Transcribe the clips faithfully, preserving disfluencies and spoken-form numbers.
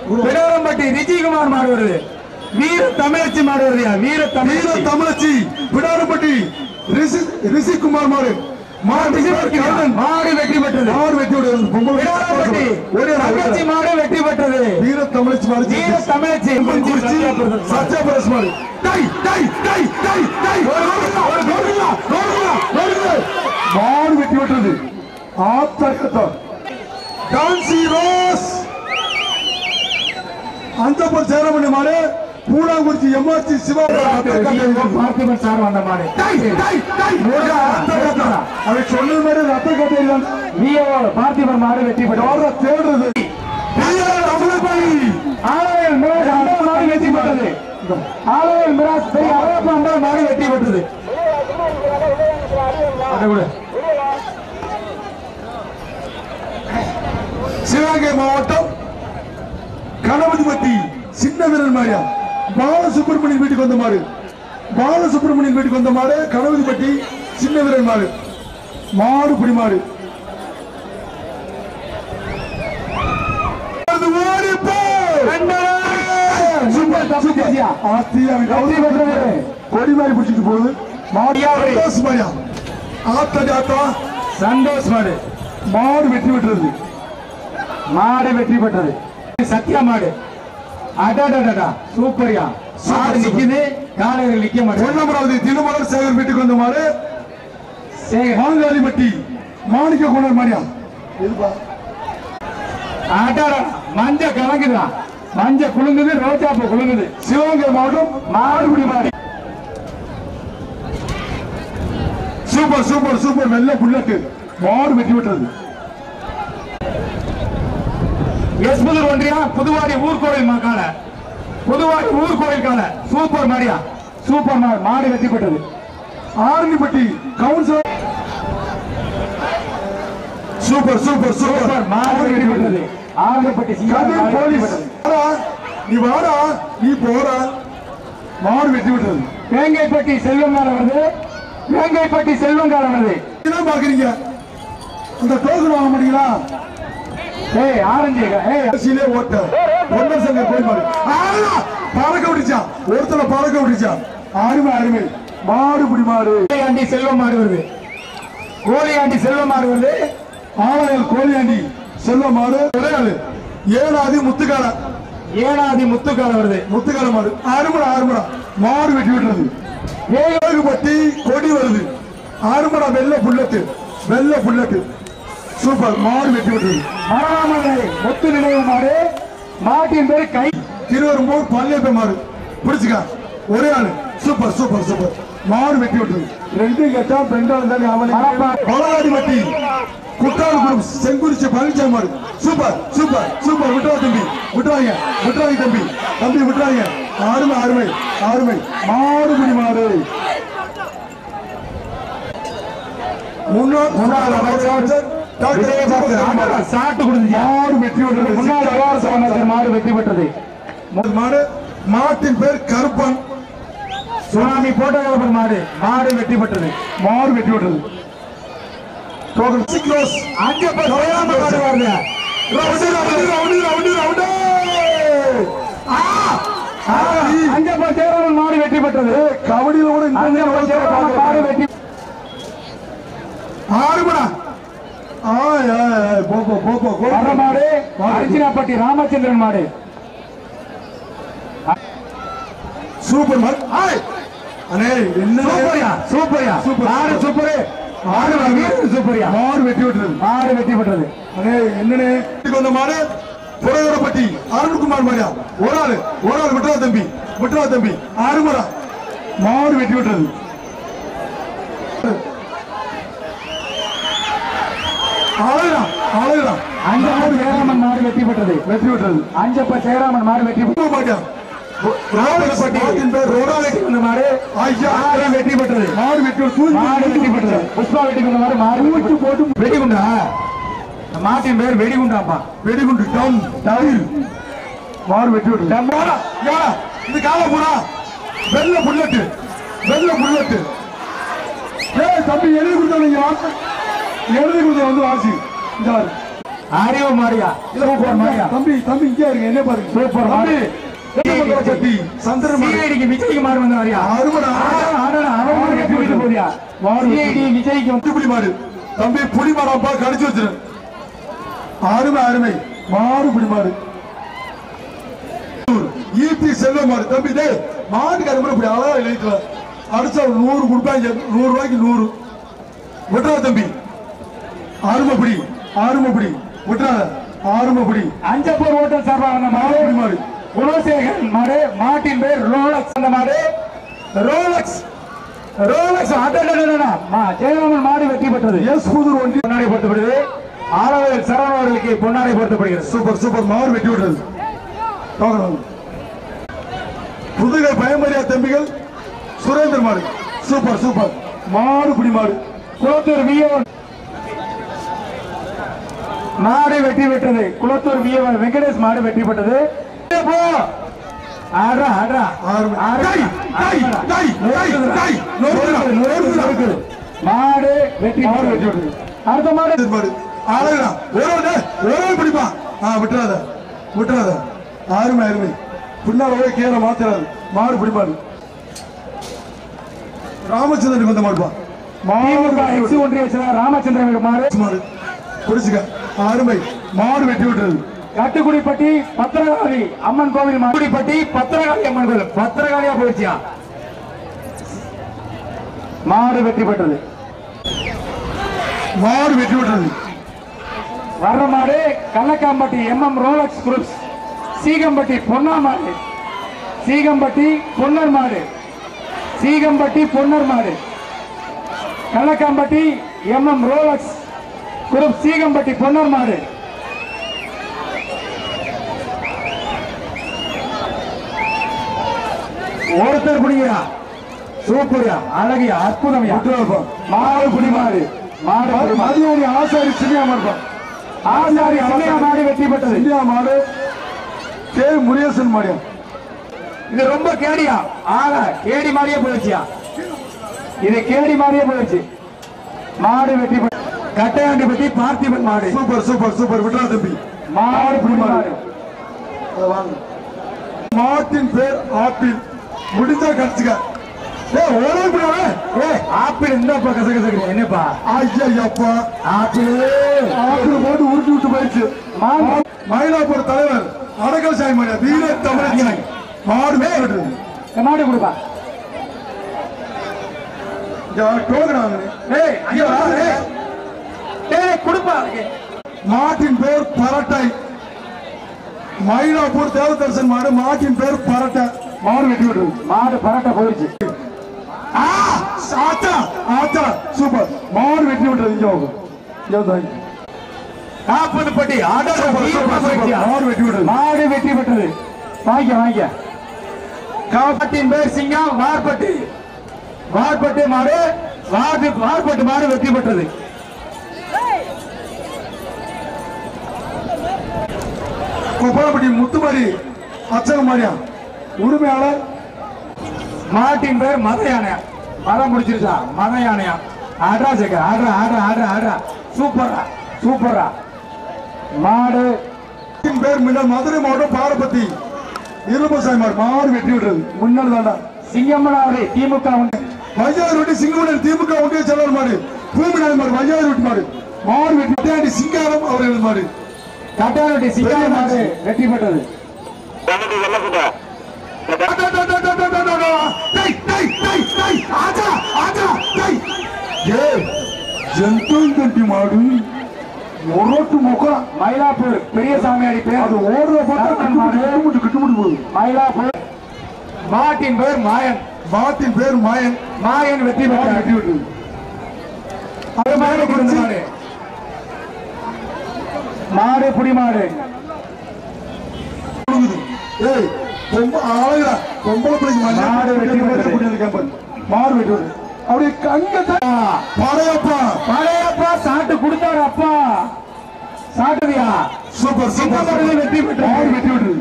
பிடாரம்பட்டி ரிஜிகுமார் மாடு வருது. வீர தமிழச்சி மாடு வருது. வீர வீர தமிழச்சி பிடாரம்பட்டி ரிஷிகுமார் மாடு மாடு மாடு வெற்றி பெற்றது. மாடு வெற்றி பிடாரம்பட்டி ஒரு தங்கச்சி மாடு வெற்றி பெற்றது. வீர தமிழச்சி மாடு வீர தமிழச்சி சத்யாபுரஸ் மாடு மாடு வெற்றி பெற்றது. ஆத்தா டான்சி ரோஸ் அந்தப்பர் சேரமணி மாடு பூடாங்குறிச்சி எம்ஆர்சி சிவா பார்த்திபன் சார் வந்த மாடு. அதை சொன்ன மாதிரி ரத்த கட்டையில் பார்த்திபன் மாடு வெற்றி பெற்றது. தேடுறது ஆலயல் மிராஸ் அண்டா மாடு வெற்றி பெற்றது. ஆலயல் மிராஸ் அரப்ப அண்டா மாடு வெற்றி பெற்றது. சிவகங்கை மாவட்டம் கணபதிபட்டி சின்ன வீரன் மாரியா பாலசுப்ரமணியன் வீட்டுக்கு வந்த மாடு. பாலசுப்ரமணியன் வீட்டுக்கு வந்த மாடு கணபதிபட்டி சின்ன வீரன் மாடு. மாடு பிடி மாடு கொடி மாதிரி பிடிச்சிட்டு போகுது. சந்தோஷ் மாடு மாடு வெற்றி பெற்றது. மாடு வெற்றி பெற்றது. சத்யா மாடு அடாடா சூப்பரியா மாடு நிக்குது. காலையில் நிக்க மாட்டேன். ஒன்னாமராவதி திருமலர் சேகர் வீட்டுக்கு வந்த மாடு மாங்காலிப்பட்டி மாணிக்க குணர் மாரியா அடாடா மஞ்ச கலங்குதா. மஞ்ச குலுங்குது. ரோஜாப்பூ குலுங்குது. சிவகங்கை மாவட்டம் மாடுபிடி மாடு சூப்பர் சூப்பர் சூப்பர் வெள்ள புல்லட்டு மாடு வெற்றி பெற்றது. எஸ்புதூர் ஒன்றியா புதுவாடி ஊர்கோவில் கால புதுவாடி ஊர்கோவில் கால சூப்பர் மாடியா சூப்பர் மாடு மாடு வெற்றி பெற்றது. Aranipatti councillor super super super மாடு வெற்றி பெற்றது. ஆரணிப்பட்டி போலீஸ் நீ வாடா நீ போறா மாடு வெற்றி பெற்றது. வேங்கைப்பட்டி செல்வம் காலம் வருது. வேங்கைப்பட்டி செல்வம் காலம் வருது. என்ன பாக்குறீங்க? அந்த டோக்கன் வாங்க மாட்டீங்களா? ஏய் ஆரஞ்சு ஏய் சீலே ஓட்ட ஒன்னர் சங்க போய் பாரு. ஆளா பறக்க விட்டுச்சான். ஒருத்தர பறக்க விட்டுச்சான். அருமை அருமை மாடு பிடி மாடு. கோலியாண்டி செல்வம் மாடு வருது. கோலியாண்டி செல்வம் மாடு வருது. ஆலயல் கோலியாண்டி செல்வ மாடு ஒரே ஆளு. ஏழாதி முத்துக்கால ஏழாதி முத்துக்கால வருது. முத்துக்கால மாடு அருமடா அருமடா மாடு வெட்டி விட்டுறது. ஏழு பட்டி கொடி வருது. அருமடா வெள்ள புல்லட்டு வெள்ள புல்லட்டு சூப்பர் மாடு வெட்டி விட்டுறது. மரணாமலை முத்து நினைவு மாடு. மாட்டின் பேரு கை திருவரும்பூர் பள்ளியப்ப மாடு பிடிச்சுக்கா ஒரே ஆளு. சூப்பர் சூப்பர் சூப்பர் மாடு வெட்டி விட்டுறது. ரெண்டு கேட்டா பெண்டால் கொலவாடி பட்டி குற்றால குரூப் செங்குறிச்சி பழனிசாமி மாடு சூப்பர் சூப்பர் சூப்பர் விட்டுவா தம்பி விட்டுவாங்க விட்டுவாங்க தம்பி தம்பி விட்டுவாங்க. அருமை அருமை அருமை மாடு பிடி மாடு. முன்னாள் முன்னாள் அமைச்சர் சாட்டு கொடுத்து மாடு வெற்றி பெற்றது. முன்னாள் விவசாய அமைச்சர் மாடு வெற்றி பெற்றது. மாடு மாட்டின் பேர் கருப்பன். சுனாமி போட்டோகிராபர் மாடு மாடு வெற்றி பெற்றது. மாடு வெற்றி பெற்றது. அஞ்சு பேர் மாடு வருது. அஞ்சப்பர் சேரவன் மாடு வெற்றி பெற்றது. கபடியில கூட மாடு வெற்றி ஆறுமடா மாடு. அர்ஜுனாப்பட்டி ராமச்சந்திரன் மாடு சூப்பர் மாடு. என்ன சூப்பரியா சூப்பரியா மாடு சூப்பரு மாடு சூப்பரியா மாடு வெற்றி பெற்றது. மாடு வெற்றி பெற்றது. என்னன்னு வந்த மாடு புறவரப்பட்டி அருண்குமார் மாரியா ஒரு ஆளு ஒரு ஆள் விட்டுறா தம்பி விட்டுறா தம்பி ஆறுமடா மாடு வெற்றி பெற்றது. அழகுதான் அழகுதான் அஞ்சப்பர் சேராமன் மாடு வெற்றி பெற்றது. வெற்றி பெற்றது. அஞ்சப்பர் சேராமன் மாடு வெற்றி பெற்றது. மாட்டியா வெற்றி பெற்றது. மாடு வெற்றி மாடு வெற்றி பெற்றது. புஷ்பா வெட்டி கொண்ட மாடு மாடு போட்டு வெடிகுண்டா. மாட்டின் பேர் வெடிகுண்டாப்பா. வெடிகுண்டு டம் டவில் மாடு வெற்றி பெற்றது. இந்த கால போனா வெள்ள புல்லட்டு வெள்ள புல்லட்டு. ஏய் தம்பி எழுதி கொடுத்தா நீங்க எழுதி கொடுத்த வந்து வாசி இந்த அறிவு மாடியா சூப்பர் மாடியா தம்பி தம்பி இங்கே இருங்க என்ன பாருங்க சூப்பர் மாடி சட்டி சந்திரன் சிஐடிக்கு விஜய்க்கு மாடு வந்தாரியா அருமடா ஆடா அவன் மாடு கட்டி விட்டு போறியா சிஐடி விஜய்க்கு வந்து புலி மாடு தம்பி புலி மாடாப்பா கடிச்சு வச்சிரு அருமை அருமை மாடு புலி மாடு ஈபி செல்வ மாடு தம்பி டே மாடு கரும்பு இப்படி அழகா எழுதிக்கல அடிச்சா நூறு கொடுப்பாங்க நூறு ரூபாய்க்கு நூறு விட்டுறா தம்பி ஆறுமப்படி ஆறுமப்படி விட்டுறாத ஆறுமப்படி அஞ்சப்பூர் ஹோட்டல் சார்பாக மாடு புலி மாடு குலசேகரன் மாடு மாட்டின் பேர் ரோலக்ஸ் அந்த மாடு ரோலக்ஸ் ரோலக்ஸ் அடடடடா ஜெயராமன் மாடு வெற்றி பெற்றது எஸ் புதூர் ஒன்றி பொன்னாடை பொருத்தப்படுது ஆறாவது சரவண அவர்களுக்கு பொன்னாடை பொருத்தப்படுகிறது சூப்பர் சூப்பர் மாடு வெட்டி விடுறது புதுகை பயமரியா தம்பிகள் சுரேந்திர மாடு சூப்பர் சூப்பர் மாடு புடி மாடு குளத்தூர் வியோ மாடு வெற்றி பெற்றது குளத்தூர் வியோ வெங்கடேஷ் மாடு வெற்றி பெற்றது போ ஆடுறா ஆடுறா ஆறு- ஆடுறா. டேய், டேய், டேய், டேய், டேய், நொறுக்குடா, நொறுக்குடா. மாடு வெற்றி மாடு வெற்றி பெற்றது. விடுறது அடுத்த மாடு இது மாடு அழகா ஒரு ஒரு டேய், ஒரு ஒரு பிடிப்பா ஆ விட்டுறாத விட்டுறாத அருமை அருமை பின்னால போய் கீழே மாத்துறாது மாடு பிடிப்பாடு ராமச்சந்திரனுக்கு வந்த மாடுப்பா திமுக மாடு எக்ஸ் ஒன்றிய செயலாளர் ராமச்சந்திரன் மாடு மாடு பிடிச்சுக்க அருமை மாடு வெட்டி விட்டுறது கட்டுக்குடிப்பட்டி பத்திரகாளி அம்மன் கோவில் குடிப்பட்டி பத்திரகாளி அம்மன் கோவில் பத்திரகாளியா போயிடுச்சியா மாடு வெற்றி பெற்றது மாடு வெட்டி விட்டுறது வர்ற மாடு Kallakampatti M M Rolex groups Seegampatti Ponna மாடு சீகம்பட்டி பொன்னர் மாடு சீகம்பட்டி பொன்னர் மாடு Kallakampatti M M Rolex group Seegampatti Ponnar மாடு ஒருத்தர் குடியா சூப்பர்யா அழகியா அற்புதம்யா மாடு குடி மாடு மாடு குடி மாடு. மதியாணி ஆசாரி சின்னியா மாடுப்பா ஆசாரி சின்னையா மாடு வெற்றி பெற்றது சின்னியா மாடு கே முருகேசன் மாடியா இது ரொம்ப கேடியா ஆளா கேடி மாதிரியே போயிடுச்சியா இது கேடி மாதிரியே போயிடுச்சு மாடு வெற்றி பெற்ற கட்டையாண்டி பத்தி பார்த்திபன் மாடு சூப்பர் சூப்பர் சூப்பர் விட்ரா தம்பி மாடு புடி மாடு அதை வாங்க மாட்டின் பேர் ஆப்பிள் முடிஞ்சா கடிச்சுக்க ஏ ஒரே பிடிவாங்க ஏ ஆப்பிள் இந்த கச கசக்கு என்னப்பா ஐயப்பா ஆப்பிள் ஆப்பிள் போட்டு உருட்டி விட்டு போயிடுச்சு மாடு மயிலாப்பூர் தலைவர் அடக்கல் சாய் மாடியா வீர தமிழ் மாடு வெட்டி விட்டுறது இந்த மாடு கொடுப்பா டோக்கன் ஏய் ஐயோ ஏய் ஏய் கொடுப்பா மாட்டின் பேர் பரட்டை மயிலாப்பூர் தேவதர்சன் மாடு மாட்டின் பேர் பரட்டை மாடு வெட்டி விட்டுறது மாடு பரட்ட போயிடுச்சு ஆ, ஆத்தா, ஆத்தா, சூப்பர் மாடு வெட்டி விட்டுறது இங்க வாங்க. இங்க வந்து வாங்க. நாற்பது பட்டி ஆர்டர் சூப்பர், சூப்பர், சூப்பர். மாடு வெட்டி விட்டுறது மாடு வெற்றி பெற்றது வாங்கிக்க வாங்கிக்க காப்பட்டின் பேர் சிங்கம் வார்பட்டு வார்பட்டு மாடு வார்பு வார்பட்டு மாடு வெற்றி பெற்றது கொப்பளப்பட்டி முத்துமாரி அச்சக மாரியா உரிமையாளர் மாட்டின் பேர் மத யானையா மதம் முடிச்சிருச்சா மத யானையா ஆடுறா சேக்க ஆடுறா ஆடுறா ஆடுறா ஆடுறா சூப்பரா சூப்பரா மாடு மாட்டின் பேர் முன்னாள் மதுரை மாவட்டம் பாரபத்தி இருபசாய் மாடு மாடு வெட்டி விடுறது முன்னாள் தாண்டா சிங்கம்மனாவரி திமுக உண்டு வைஜார் வெட்டி சிங்கமணி திமுக ஒன்றிய செயலாளர் மாடு பூமிநாள் மாடு வைஜார் வெட்டி மாடு மாடு வெட்டி விட்டாண்டி சிங்காரம் அவர்கள் மாடு கட்டாரட்டி சிங்கார மாடு வெற்றி பெற்றது ஜந்து மாடு ஒரோட்டு முகம் மயிலாப்பூர் பெரிய சாமியாடி பேர் அது ஓடுற பார்த்தா மாடு கிட்டுமுட்டு கிட்டுமுட்டு போகுது மயிலாப்பூர் மாட்டின் பேர் மாயன் மாட்டின் பேர் மாயன் மாயன் வெற்றி மாடு பெற்றார் வெட்டி விட்டுது அது மாடு கொடுத்த மாடு மாடு புடி மாடு கொடுக்குது. ஏய் பொம்ப அழகா பொம்பளை பிள்ளைக்கு மாடு மாடு வெட்டி வெட்டி விடுறது. விடுறது கேம்பன் மாடு வெட்டி விடுறது அப்படியே கங்க படையப்பா பழையப்பா சாட்டு கொடுத்தாரு அப்பா சாட்டுவியா சூப்பர் சூப்பர் மாடு வெற்றி பெற்றார். மாடு வெட்டி விடுறது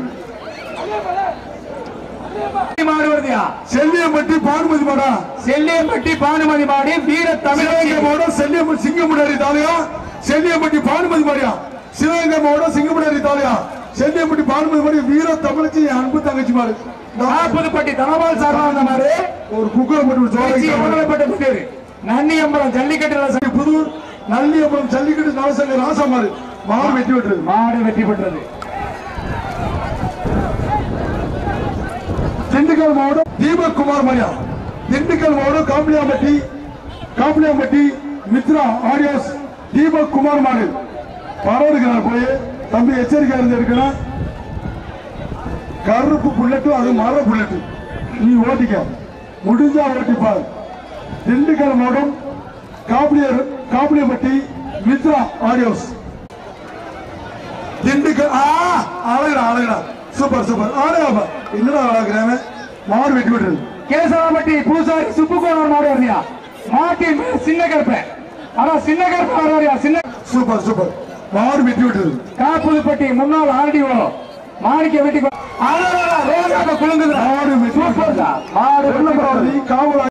மாடு வருதியா செல்லியம்பட்டி பானுமதி மாடா செல்லியம்பட்டி பானுமதி மாடு வீர தமிழக சிவகங்கை மாவட்டம் செல்லியம் சிங்கமுடாரி தாலையா செல்லியம்பட்டி பானுமதி மாடியா சிவகங்கை மாவட்டம் சிங்கப்பட்டி தாலியா சென்னைப்பட்டி பால்மதி வீர தமிழ்ச்சி அன்பு தங்கச்சி மாறு நாற்பதுப்பட்டி தனபால் சார்பா வந்த மாதிரி ஒரு குக்கர் போட்டு நன்னியம்பலம் ஜல்லிக்கட்டு புதூர் நல்லியம்பலம் ஜல்லிக்கட்டு நலசங்க ராசமாறு மாடு வெற்றி பெற்றது மாடு வெற்றி பெற்றது. திண்டுக்கல் மாவட்டம் தீபக் குமார் மரியா திண்டுக்கல் மாவட்டம் காம்பிளியாம்பட்டி காம்பிளியாம்பட்டி மித்ரா ஆடியோஸ் தீபக் குமார் மாடு பரவடுக்கிறார் போய் தம்பி எச்சரிக்கை இருந்து இருக்கணும். கருப்பு புல்லட்டு அது மர புல்லட்டு நீ ஓட்டிக்க முடிஞ்சா ஓட்டிப்பார். திண்டுக்கல் மாவட்டம் காப்பிலியர் காப்பிலியம்பட்டி மித்ரா ஆடியோஸ் திண்டுக்கல் அழகா அழகா சூப்பர் சூப்பர் ஆடுப்பா என்னடா அழகுறாம மாடு வெட்டி விட்டுறது. கேசவப்பட்டி பூசாரி சுப்புகோணர் மாடு வரையா மாட்டின் சின்ன கருப்பை ஆனா சின்ன கருப்பை வரையா சின்ன சூப்பர் சூப்பர் மாடு வெட்டி விட்டுறது. காப்புதுப்பட்டி முன்னாள் ஆர்டிஓ மாணிக்க வெட்டி குழுங்குது மாடு மாடு காவல்